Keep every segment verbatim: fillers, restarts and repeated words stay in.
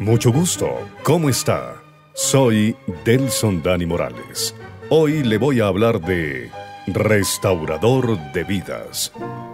Mucho gusto, ¿cómo está? Soy Delson Dani Morales. Hoy le voy a hablar de restaurador de vidas.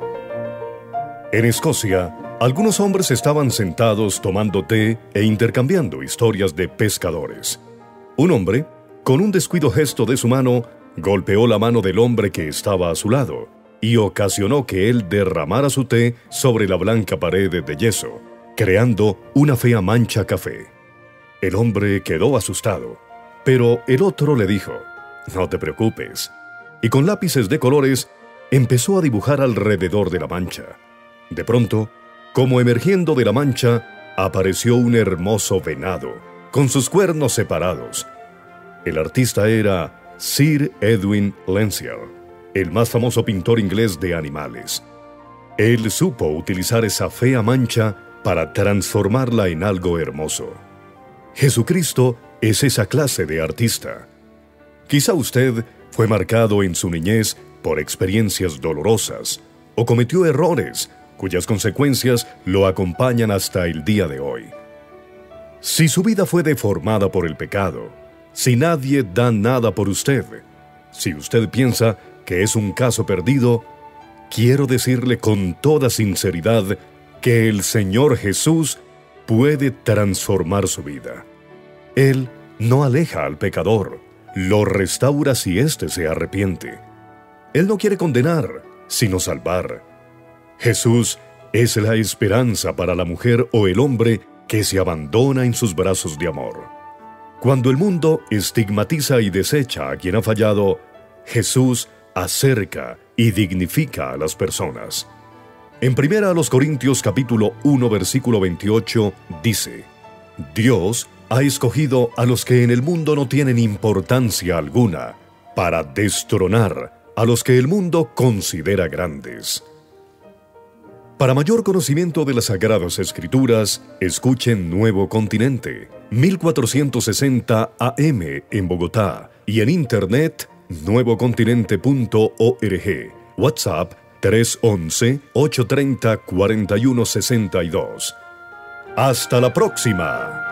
En Escocia, algunos hombres estaban sentados tomando té e intercambiando historias de pescadores. Un hombre, con un descuido gesto de su mano, golpeó la mano del hombre que estaba a su lado y ocasionó que él derramara su té sobre la blanca pared de yeso, creando una fea mancha café. El hombre quedó asustado, pero el otro le dijo: «No te preocupes», y con lápices de colores empezó a dibujar alrededor de la mancha. De pronto, como emergiendo de la mancha, apareció un hermoso venado, con sus cuernos separados. El artista era Sir Edwin Landseer, el más famoso pintor inglés de animales. Él supo utilizar esa fea mancha para transformarla en algo hermoso. Jesucristo es esa clase de artista. Quizá usted fue marcado en su niñez por experiencias dolorosas o cometió errores cuyas consecuencias lo acompañan hasta el día de hoy. Si su vida fue deformada por el pecado, si nadie da nada por usted, si usted piensa que es un caso perdido, quiero decirle con toda sinceridad que el Señor Jesús puede transformar su vida. Él no aleja al pecador, lo restaura si éste se arrepiente. Él no quiere condenar, sino salvar. Jesús es la esperanza para la mujer o el hombre que se abandona en sus brazos de amor. Cuando el mundo estigmatiza y desecha a quien ha fallado, Jesús acerca y dignifica a las personas. En Primera a los Corintios capítulo uno versículo veintiocho dice: Dios ha escogido a los que en el mundo no tienen importancia alguna, para destronar a los que el mundo considera grandes. Para mayor conocimiento de las Sagradas Escrituras, escuchen Nuevo Continente, mil cuatrocientos sesenta A M en Bogotá, y en internet nuevo continente punto org, WhatsApp tres once, ocho treinta, cuarenta y uno sesenta y dos. ¡Hasta la próxima!